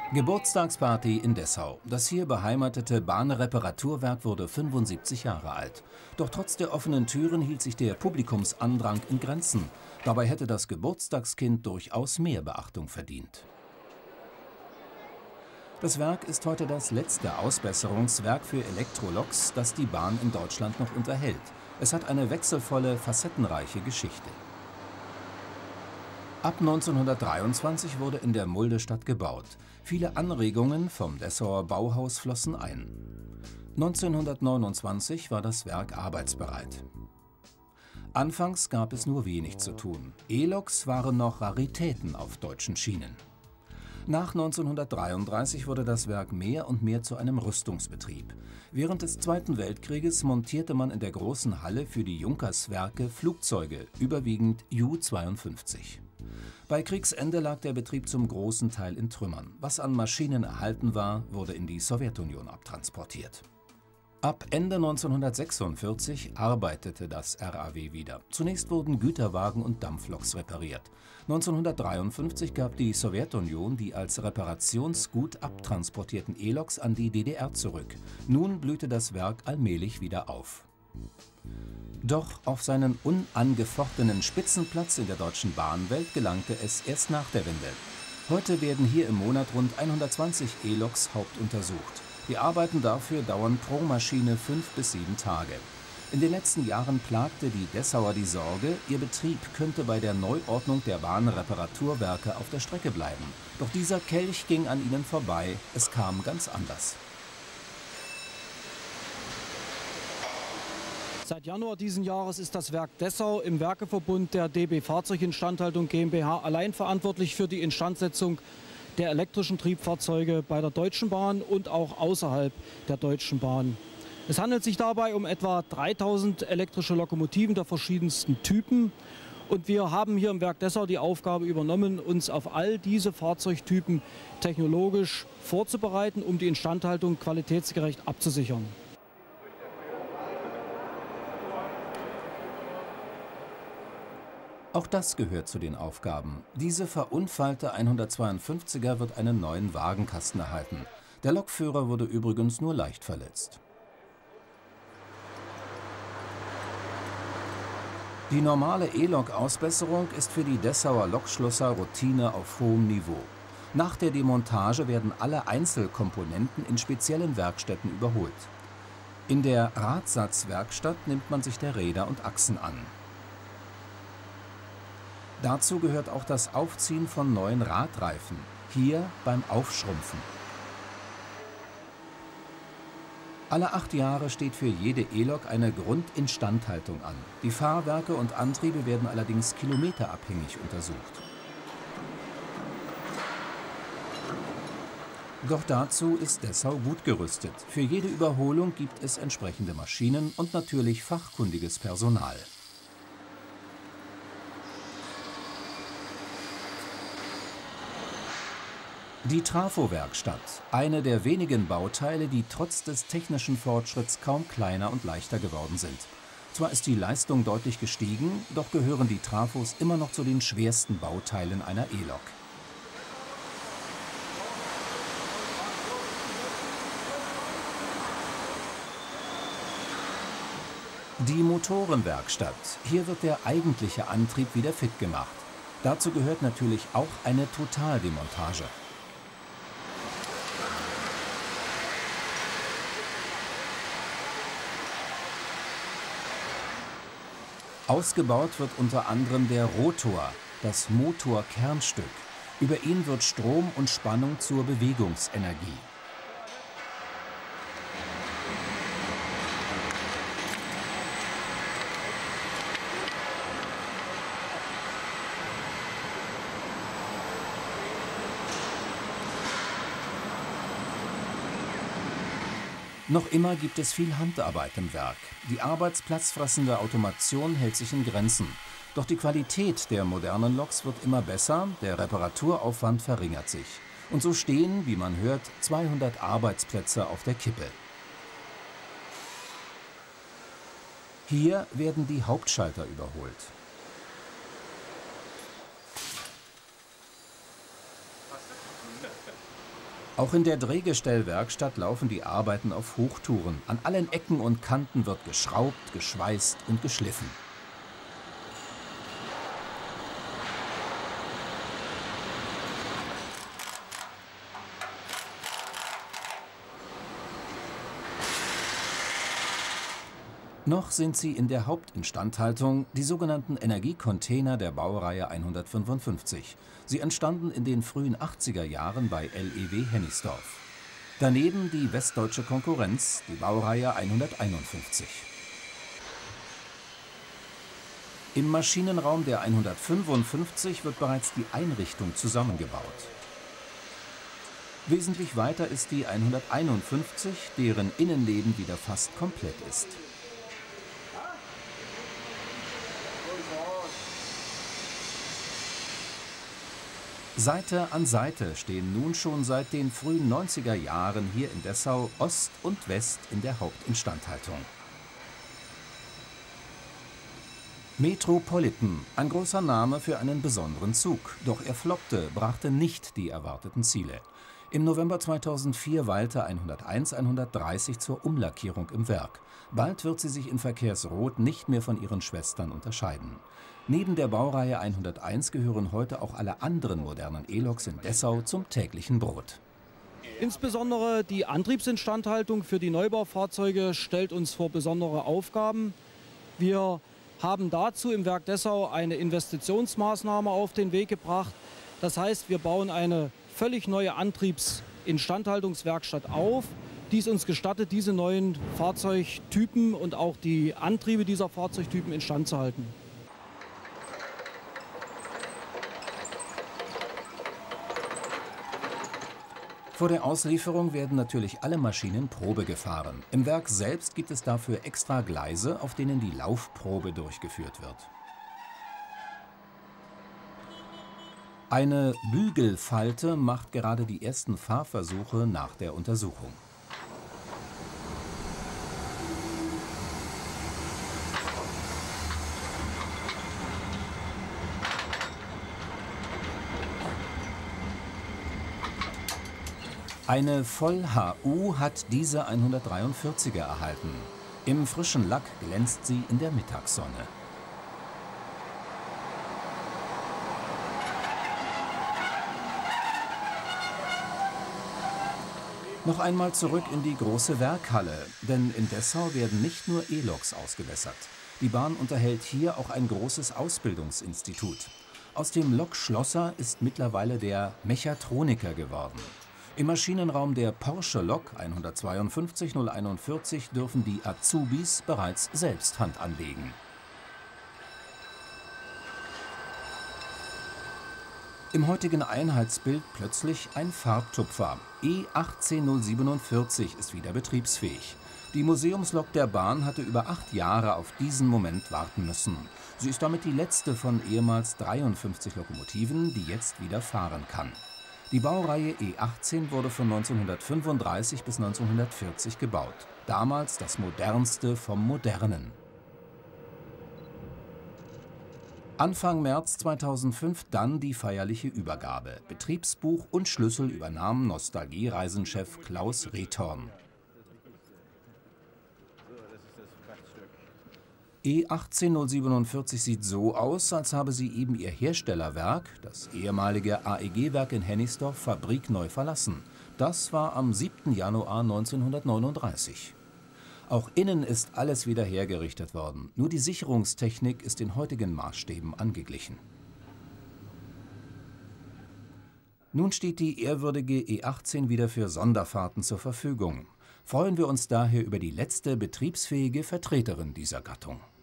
Geburtstagsparty in Dessau. Das hier beheimatete Bahnreparaturwerk wurde 75 Jahre alt. Doch trotz der offenen Türen hielt sich der Publikumsandrang in Grenzen. Dabei hätte das Geburtstagskind durchaus mehr Beachtung verdient. Das Werk ist heute das letzte Ausbesserungswerk für Elektroloks, das die Bahn in Deutschland noch unterhält. Es hat eine wechselvolle, facettenreiche Geschichte. Ab 1923 wurde in der Muldestadt gebaut. Viele Anregungen vom Dessauer Bauhaus flossen ein. 1929 war das Werk arbeitsbereit. Anfangs gab es nur wenig zu tun. E-Loks waren noch Raritäten auf deutschen Schienen. Nach 1933 wurde das Werk mehr und mehr zu einem Rüstungsbetrieb. Während des Zweiten Weltkrieges montierte man in der großen Halle für die Junkerswerke Flugzeuge, überwiegend Ju-52. Bei Kriegsende lag der Betrieb zum großen Teil in Trümmern. Was an Maschinen erhalten war, wurde in die Sowjetunion abtransportiert. Ab Ende 1946 arbeitete das RAW wieder. Zunächst wurden Güterwagen und Dampfloks repariert. 1953 gab die Sowjetunion die als Reparationsgut abtransportierten E-Loks an die DDR zurück. Nun blühte das Werk allmählich wieder auf. Doch auf seinen unangefochtenen Spitzenplatz in der deutschen Bahnwelt gelangte es erst nach der Wende. Heute werden hier im Monat rund 120 E-Loks hauptuntersucht. Die Arbeiten dafür dauern pro Maschine 5 bis 7 Tage. In den letzten Jahren plagte die Dessauer die Sorge, ihr Betrieb könnte bei der Neuordnung der Bahnreparaturwerke auf der Strecke bleiben. Doch dieser Kelch ging an ihnen vorbei, es kam ganz anders. Seit Januar diesen Jahres ist das Werk Dessau im Werkeverbund der DB Fahrzeuginstandhaltung GmbH allein verantwortlich für die Instandsetzung der elektrischen Triebfahrzeuge bei der Deutschen Bahn und auch außerhalb der Deutschen Bahn. Es handelt sich dabei um etwa 3000 elektrische Lokomotiven der verschiedensten Typen. Und wir haben hier im Werk Dessau die Aufgabe übernommen, uns auf all diese Fahrzeugtypen technologisch vorzubereiten, um die Instandhaltung qualitätsgerecht abzusichern. Auch das gehört zu den Aufgaben. Diese verunfallte 152er wird einen neuen Wagenkasten erhalten. Der Lokführer wurde übrigens nur leicht verletzt. Die normale E-Lok-Ausbesserung ist für die Dessauer Lokschlosser Routine auf hohem Niveau. Nach der Demontage werden alle Einzelkomponenten in speziellen Werkstätten überholt. In der Radsatzwerkstatt nimmt man sich der Räder und Achsen an. Dazu gehört auch das Aufziehen von neuen Radreifen, hier beim Aufschrumpfen. Alle 8 Jahre steht für jede E-Lok eine Grundinstandhaltung an. Die Fahrwerke und Antriebe werden allerdings kilometerabhängig untersucht. Doch dazu ist Dessau gut gerüstet. Für jede Überholung gibt es entsprechende Maschinen und natürlich fachkundiges Personal. Die Trafo-Werkstatt, eine der wenigen Bauteile, die trotz des technischen Fortschritts kaum kleiner und leichter geworden sind. Zwar ist die Leistung deutlich gestiegen, doch gehören die Trafos immer noch zu den schwersten Bauteilen einer E-Lok. Die Motorenwerkstatt, hier wird der eigentliche Antrieb wieder fit gemacht. Dazu gehört natürlich auch eine Totaldemontage. Ausgebaut wird unter anderem der Rotor, das Motorkernstück. Über ihn wird Strom und Spannung zur Bewegungsenergie. Noch immer gibt es viel Handarbeit im Werk. Die arbeitsplatzfressende Automation hält sich in Grenzen. Doch die Qualität der modernen Loks wird immer besser, der Reparaturaufwand verringert sich. Und so stehen, wie man hört, 200 Arbeitsplätze auf der Kippe. Hier werden die Hauptschalter überholt. Auch in der Drehgestellwerkstatt laufen die Arbeiten auf Hochtouren. An allen Ecken und Kanten wird geschraubt, geschweißt und geschliffen. Noch sind sie in der Hauptinstandhaltung, die sogenannten Energiecontainer der Baureihe 155. Sie entstanden in den frühen 80er Jahren bei LEW Hennigsdorf. Daneben die westdeutsche Konkurrenz, die Baureihe 151. Im Maschinenraum der 155 wird bereits die Einrichtung zusammengebaut. Wesentlich weiter ist die 151, deren Innenleben wieder fast komplett ist. Seite an Seite stehen nun schon seit den frühen 90er Jahren hier in Dessau Ost und West in der Hauptinstandhaltung. Metropolitan, ein großer Name für einen besonderen Zug. Doch er floppte, brachte nicht die erwarteten Ziele. Im November 2004 weilte 101 130 zur Umlackierung im Werk. Bald wird sie sich in Verkehrsrot nicht mehr von ihren Schwestern unterscheiden. Neben der Baureihe 101 gehören heute auch alle anderen modernen E-Loks in Dessau zum täglichen Brot. Insbesondere die Antriebsinstandhaltung für die Neubaufahrzeuge stellt uns vor besondere Aufgaben. Wir haben dazu im Werk Dessau eine Investitionsmaßnahme auf den Weg gebracht. Das heißt, wir bauen eine völlig neue Antriebsinstandhaltungswerkstatt auf, die es uns gestattet, diese neuen Fahrzeugtypen und auch die Antriebe dieser Fahrzeugtypen instand zu halten. Vor der Auslieferung werden natürlich alle Maschinen Probe gefahren. Im Werk selbst gibt es dafür extra Gleise, auf denen die Laufprobe durchgeführt wird. Eine Bügelfalte macht gerade die ersten Fahrversuche nach der Untersuchung. Eine Voll-HU hat diese 143er erhalten. Im frischen Lack glänzt sie in der Mittagssonne. Noch einmal zurück in die große Werkhalle, denn in Dessau werden nicht nur E-Loks ausgebessert. Die Bahn unterhält hier auch ein großes Ausbildungsinstitut. Aus dem Lokschlosser ist mittlerweile der Mechatroniker geworden. Im Maschinenraum der Porsche Lok 152 041 dürfen die Azubis bereits selbst Hand anlegen. Im heutigen Einheitsbild plötzlich ein Farbtupfer. E18047 ist wieder betriebsfähig. Die Museumslok der Bahn hatte über 8 Jahre auf diesen Moment warten müssen. Sie ist damit die letzte von ehemals 53 Lokomotiven, die jetzt wieder fahren kann. Die Baureihe E18 wurde von 1935 bis 1940 gebaut. Damals das modernste vom Modernen. Anfang März 2005 dann die feierliche Übergabe. Betriebsbuch und Schlüssel übernahm Nostalgie-Reisenchef Klaus Rethorn. E18047 sieht so aus, als habe sie eben ihr Herstellerwerk, das ehemalige AEG-Werk in Hennigsdorf, fabrikneu verlassen. Das war am 7. Januar 1939. Auch innen ist alles wieder hergerichtet worden. Nur die Sicherungstechnik ist den heutigen Maßstäben angeglichen. Nun steht die ehrwürdige E18 wieder für Sonderfahrten zur Verfügung. Freuen wir uns daher über die letzte betriebsfähige Vertreterin dieser Gattung.